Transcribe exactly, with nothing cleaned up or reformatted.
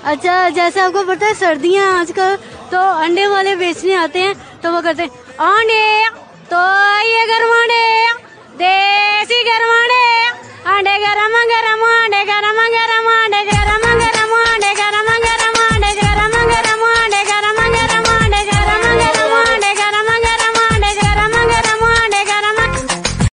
अच्छा, जैसे आपको पता है सर्दियाँ आजकल तो अंडे वाले बेचने आते हैं, तो वो करते हैं अंडे तो ये गरम अंडे, देसी गरम अंडे, अंडे गरम गरम अंडे गरम